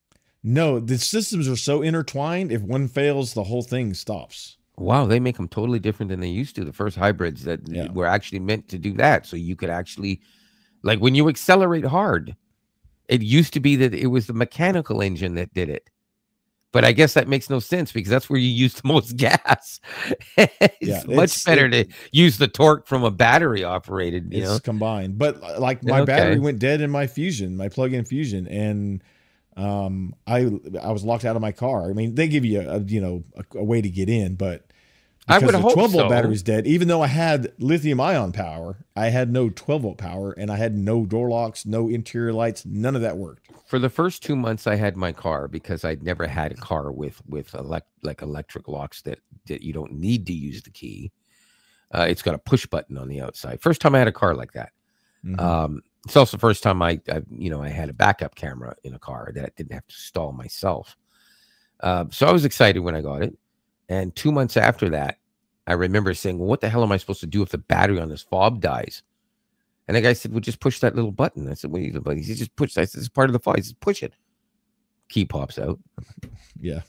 No, the systems are so intertwined. If one fails, the whole thing stops. Wow, they make them totally different than they used to. The first hybrids that yeah. were actually meant to do that. So you could actually, like when you accelerate hard, it used to be that it was the mechanical engine that did it. But I guess that makes no sense because that's where you use the most gas. It's yeah, much it's, better it, to use the torque from a battery operated, you it's know, combined. But like my okay. battery went dead in my Fusion, my plug-in Fusion, and um, I I was locked out of my car. I mean, they give you a, a you know a, a way to get in, but I would the hope twelve volt so. battery's dead. Even though I had lithium ion power, I had no twelve volt power, and I had no door locks, no interior lights. None of that worked. For the first two months I had my car, because I'd never had a car with with elect, like electric locks that, that you don't need to use the key. Uh, it's got a push button on the outside. First time I had a car like that. Mm-hmm. Um, it's also the first time I, I, you know, I had a backup camera in a car that I didn't have to install myself. Uh, so I was excited when I got it. And two months after that, I remember saying, well, what the hell am I supposed to do if the battery on this fob dies? And the guy said, well, just push that little button. I said, what are you doing? He said, just push. I said, it's part of the fob. He said, push it. Key pops out. Yeah.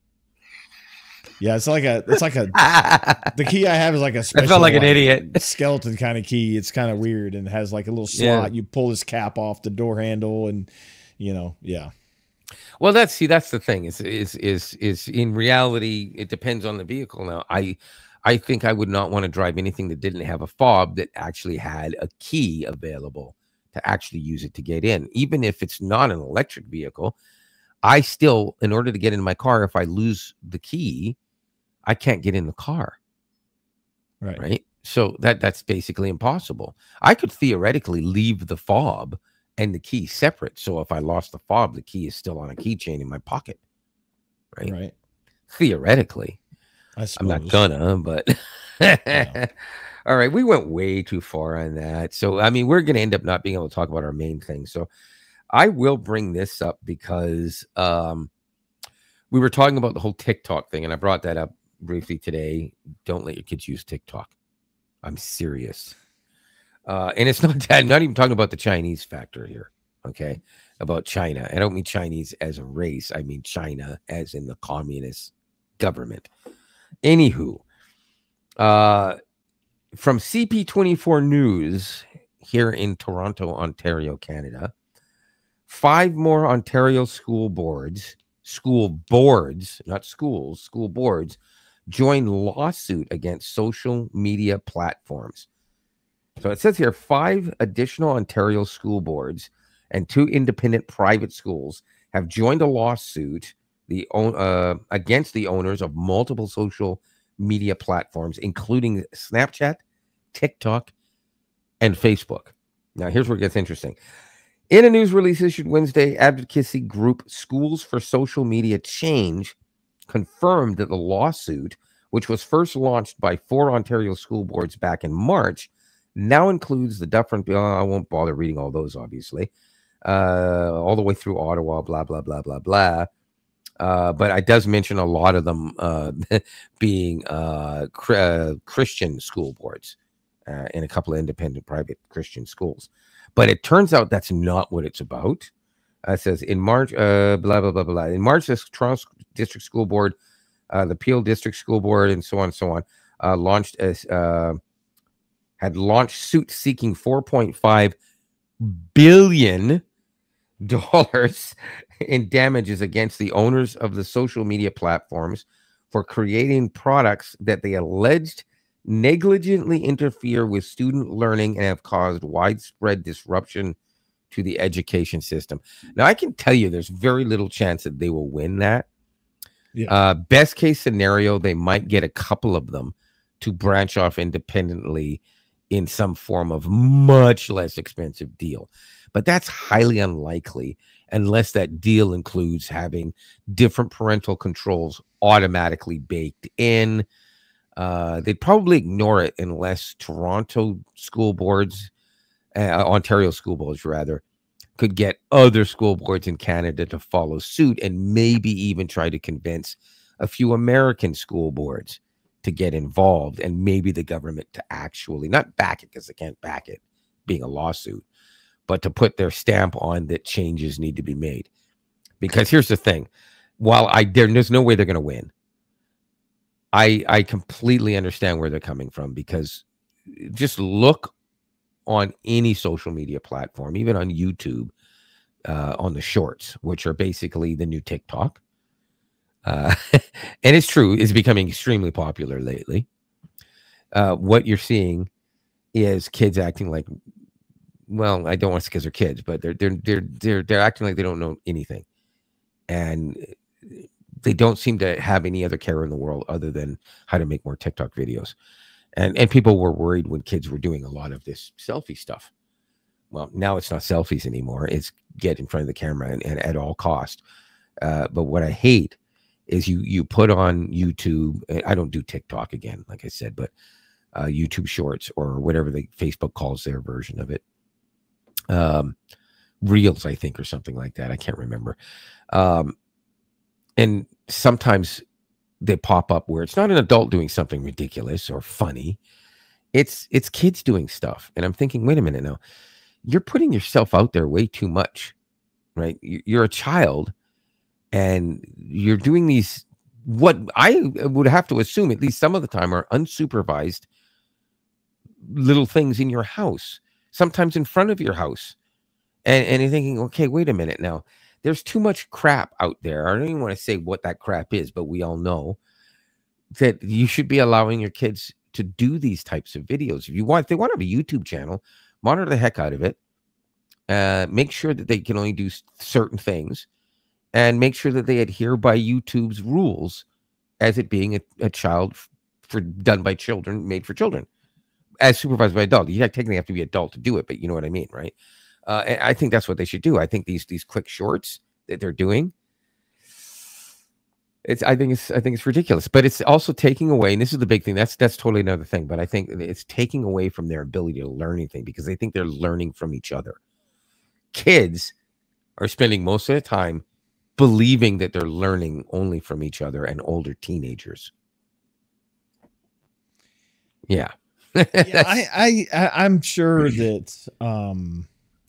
Yeah, it's like a, it's like a, the key I have is like a special, I felt like an like, idiot. skeleton kind of key. It's kind of weird and has like a little slot. Yeah. You pull this cap off the door handle and, you know, yeah. Well, that's, see, that's the thing is, is, is, is in reality, it depends on the vehicle. Now, I, I think I would not want to drive anything that didn't have a fob that actually had a key available to actually use it to get in. Even if it's not an electric vehicle, I still, in order to get in my car, if I lose the key, I can't get in the car. Right. Right. So that that's basically impossible. I could theoretically leave the fob and the key separate. So if I lost the fob, the key is still on a keychain in my pocket. Right. Right. Theoretically. I I'm not gonna, but yeah. All right. We went way too far on that. So, I mean, we're going to end up not being able to talk about our main thing. So I will bring this up because um, we were talking about the whole TikTok thing, and I brought that up briefly today. Don't let your kids use TikTok. I'm serious. Uh, and it's not that, I'm not even talking about the Chinese factor here. Okay. About China. I don't mean Chinese as a race. I mean China as in the communist government. Anywho, uh, from C P twenty-four News here in Toronto, Ontario, Canada, five more Ontario school boards, school boards, not schools, school boards, joined lawsuit against social media platforms. So it says here, five additional Ontario school boards and two independent private schools have joined a lawsuit the uh, against the owners of multiple social media platforms, including Snapchat, TikTok, and Facebook. Now, here's where it gets interesting. In a news release issued Wednesday, advocacy group Schools for Social Media Change confirmed that the lawsuit, which was first launched by four Ontario school boards back in March, now includes the different, uh, I won't bother reading all those, obviously, uh, all the way through Ottawa, blah, blah, blah, blah, blah. Uh, but it does mention a lot of them uh, being uh, uh, Christian school boards uh, and a couple of independent private Christian schools. But it turns out that's not what it's about. Uh, it says in March, uh, blah, blah, blah, blah. In March, the Toronto District School Board, uh, the Peel District School Board, and so on and so on, uh, launched as uh, had launched suit seeking four point five billion dollars in damages against the owners of the social media platforms for creating products that they alleged negligently interfere with student learning and have caused widespread disruption to the education system. Now, I can tell you there's very little chance that they will win that. Yeah. Uh, best case scenario, they might get a couple of them to branch off independently in some form of much less expensive deal. But that's highly unlikely unless that deal includes having different parental controls automatically baked in. Uh, they'd probably ignore it unless Toronto school boards, uh, Ontario school boards rather, could get other school boards in Canada to follow suit and maybe even try to convince a few American school boards to get involved and maybe the government to actually not back it because they can't back it being a lawsuit, but to put their stamp on that changes need to be made. Because here's the thing, while I there, there's no way they're going to win, I I completely understand where they're coming from, because just look on any social media platform, even on YouTube, uh, on the shorts, which are basically the new TikTok. Uh, and it's true, it's becoming extremely popular lately. Uh, what you're seeing is kids acting like, well, I don't want to say because they're kids, but they're they're they're they're they're acting like they don't know anything, and they don't seem to have any other care in the world other than how to make more TikTok videos. And and people were worried when kids were doing a lot of this selfie stuff. Well, now it's not selfies anymore. It's get in front of the camera and, and at all cost. Uh, but what I hate is you you put on YouTube. I don't do TikTok again, like I said, but uh, YouTube Shorts or whatever the Facebook calls their version of it. Um, Reels, I think, or something like that. I can't remember. Um, and sometimes they pop up where it's not an adult doing something ridiculous or funny. It's it's kids doing stuff. And I'm thinking, wait a minute now. You're putting yourself out there way too much, right? You're a child and you're doing these, what I would have to assume, at least some of the time, are unsupervised little things in your house, sometimes in front of your house. And, and you're thinking, okay, wait a minute now. There's too much crap out there. I don't even want to say what that crap is, but we all know that you should be allowing your kids to do these types of videos. If you want, if they want to have a YouTube channel, monitor the heck out of it. Uh, make sure that they can only do certain things, and make sure that they adhere by YouTube's rules as it being a, a child for done by children, made for children, as supervised by adult. You technically have to be adult to do it, but you know what I mean, right? Uh, and I think that's what they should do. I think these these quick shorts that they're doing, it's I think it's I think it's ridiculous. But it's also taking away, and this is the big thing. That's that's totally another thing. But I think it's taking away from their ability to learn anything, because they think they're learning from each other. Kids are spending most of the time believing that they're learning only from each other and older teenagers. Yeah. yeah I, I I'm sure that um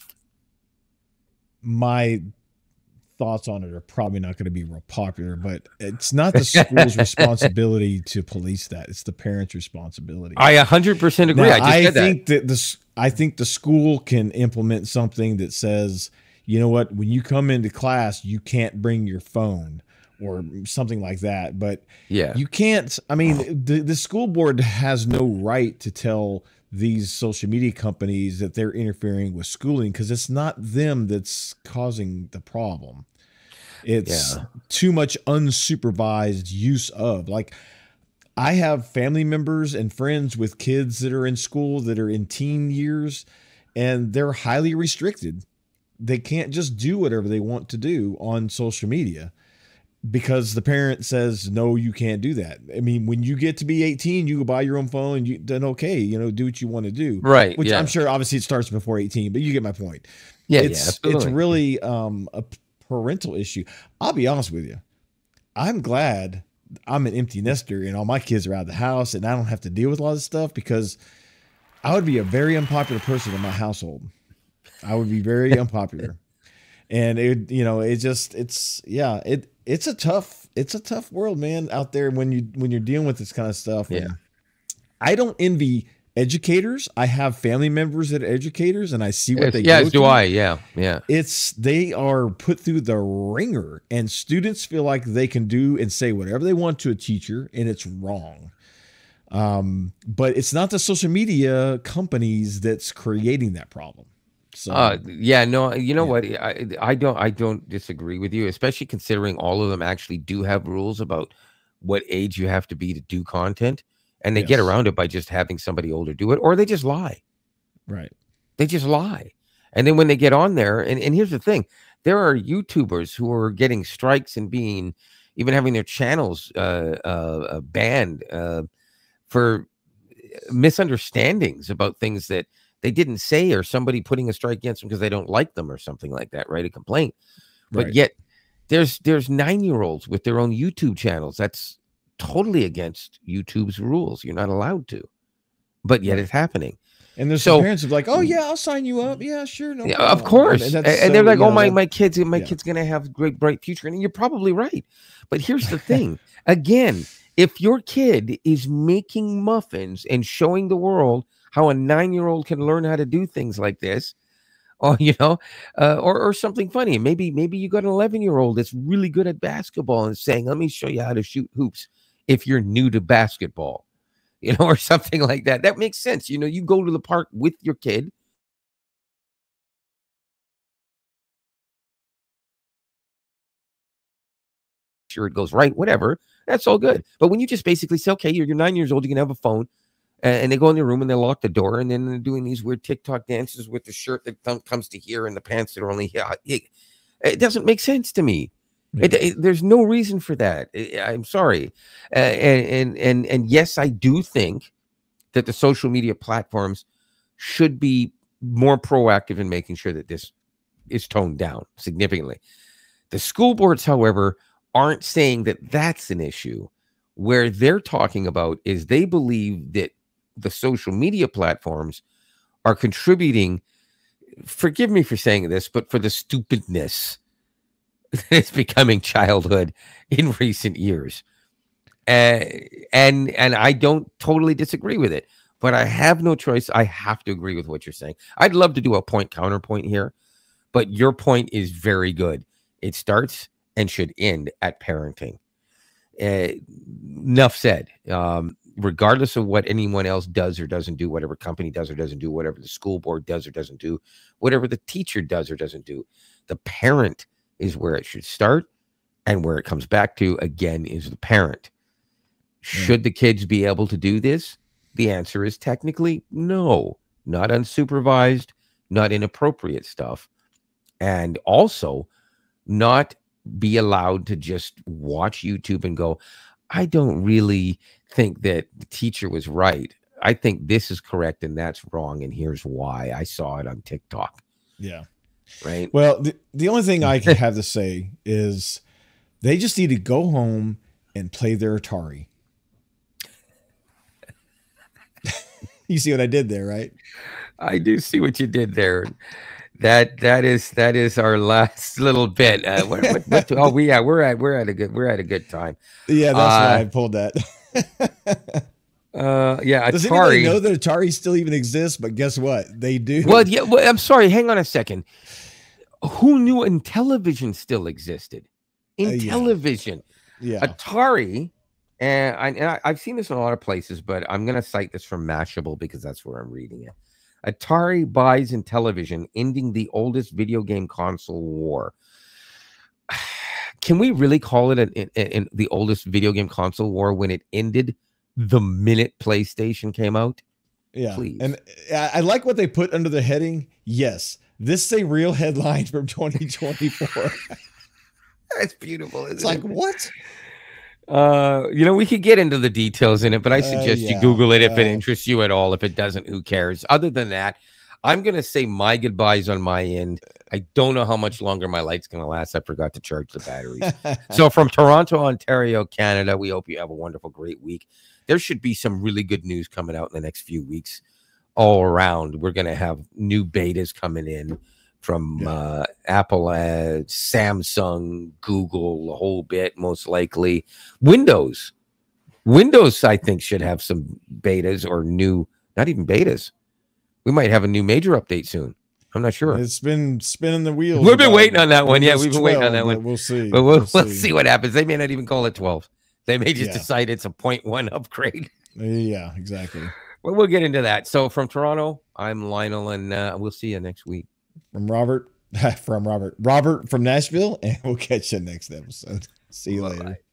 my thoughts on it are probably not going to be real popular, but it's not the school's responsibility to police that. It's the parents' responsibility. I one hundred percent agree. Now, I just I said think that. that this I think the school can implement something that says, you know what, when you come into class, you can't bring your phone or something like that. But yeah, you can't. I mean, the, the school board has no right to tell these social media companies that they're interfering with schooling, because it's not them that's causing the problem. It's yeah. too much unsupervised use of, like, I have family members and friends with kids that are in school that are in teen years, and they're highly restricted. They can't just do whatever they want to do on social media because the parent says, no, you can't do that. I mean, when you get to be eighteen, you go buy your own phone and you then, okay, you know, do what you want to do. Right. Which yeah. I'm sure obviously it starts before eighteen, but you get my point. Yeah. It's, yeah, it's really um, a parental issue. I'll be honest with you. I'm glad I'm an empty nester and all my kids are out of the house and I don't have to deal with a lot of stuff, because I would be a very unpopular person in my household. I would be very unpopular. And it, you know, it just, it's, yeah, it, it's a tough, it's a tough world, man, out there when you, when you're dealing with this kind of stuff. Yeah. And I don't envy educators. I have family members that are educators and I see what yes, they yes, go do through. I. Yeah. Yeah. It's, they are put through the ringer, and students feel like they can do and say whatever they want to a teacher, and it's wrong. Um, but it's not the social media companies that's creating that problem. So, uh, yeah, no, you know yeah. what? I, I don't, I don't disagree with you, especially considering all of them actually do have rules about what age you have to be to do content, and they Yes. get around it by just having somebody older do it, or they just lie. Right. They just lie. And then when they get on there, and, and here's the thing, there are YouTubers who are getting strikes and being, even having their channels uh, uh, banned uh, for misunderstandings about things that they didn't say, or somebody putting a strike against them because they don't like them or something like that, right? A complaint. But Right. yet there's there's nine-year-olds with their own YouTube channels. That's totally against YouTube's rules. You're not allowed to. But yet Right. it's happening. And there's So- some parents who are like, oh yeah, I'll sign you up. Yeah, sure. No Yeah, problem. of course. And, And, that's and they're so, like, you oh, know, my, that- my kid's my yeah. kid's going to have a great, bright future. And you're probably right. But here's the thing. Again, if your kid is making muffins and showing the world how a nine-year-old can learn how to do things like this, or, you know, uh, or, or something funny. Maybe, maybe you got an eleven-year-old that's really good at basketball and saying, let me show you how to shoot hoops if you're new to basketball, you know, or something like that. That makes sense. You know, you go to the park with your kid. Sure, it goes right, whatever. That's all good. But when you just basically say, okay, you're, you're nine years old, you can have a phone, and, and they go in their room and they lock the door, and then they're doing these weird TikTok dances with the shirt that th- comes to here and the pants that are only here. It, it doesn't make sense to me. Yeah. It, it, there's no reason for that. I, I'm sorry. Uh, and, and, and, and yes, I do think that the social media platforms should be more proactive in making sure that this is toned down significantly. The school boards, however, aren't saying that that's an issue. Where they're talking about is they believe that the social media platforms are contributing, forgive me for saying this, but for the stupidness that's becoming childhood in recent years. Uh, and and I don't totally disagree with it, but I have no choice. I have to agree with what you're saying. I'd love to do a point counterpoint here, but your point is very good. It starts and should end at parenting. Uh, enough said. Um, regardless of what anyone else does or doesn't do, whatever company does or doesn't do, whatever the school board does or doesn't do, whatever the teacher does or doesn't do, the parent is where it should start, and where it comes back to again is the parent. Should the kids be able to do this? The answer is technically no, not unsupervised, not inappropriate stuff, and also not be allowed to just watch YouTube and go, I don't really think that the teacher was right. I think this is correct and that's wrong, and here's why. I saw it on TikTok. Yeah. Right. Well, the, the only thing I have to say is they just need to go home and play their Atari. You see what I did there, right? I do see what you did there. That that is that is our last little bit. Uh, what, what, what, oh, we yeah, we're at we're at a good we're at a good time. Yeah, that's uh, why I pulled that. uh, yeah, Does Atari. anybody know that Atari still even exists? But guess what? They do. Well, yeah. Well, I'm sorry. Hang on a second. Who knew Intellivision still existed? Intellivision. Uh, yeah. yeah. Atari. And, I, and I, I've seen this in a lot of places, but I'm going to cite this from Mashable because that's where I'm reading it. Atari buys Intellivision, ending the oldest video game console war. Can we really call it an, an, an, the oldest video game console war when it ended the minute PlayStation came out? Yeah. Please. And I like what they put under the heading. Yes, this is a real headline from twenty twenty-four. That's beautiful. Isn't it's like, it? What? Uh, you know, we could get into the details in it, but I suggest uh, yeah, you Google it if uh, it interests you at all. If it doesn't, who cares? Other than that, I'm going to say my goodbyes on my end. I don't know how much longer my light's going to last. I forgot to charge the batteries. So from Toronto, Ontario, Canada, we hope you have a wonderful, great week. There should be some really good news coming out in the next few weeks all around. We're going to have new betas coming in from yeah. uh, Apple, uh, Samsung, Google, a whole bit, most likely. Windows. Windows, I think, should have some betas or new, not even betas. We might have a new major update soon. I'm not sure. It's been spinning the wheels. We've been waiting on that one. Yeah, we've been waiting on that one. We'll see. But we'll, we'll, we'll see. see what happens. They may not even call it twelve. They may just yeah. decide it's a point one upgrade. Yeah, exactly. Well, we'll get into that. So from Toronto, I'm Lionel, and uh, we'll see you next week. From Robert, from Robert, Robert from Nashville, and we'll catch you next episode. See you Bye. later.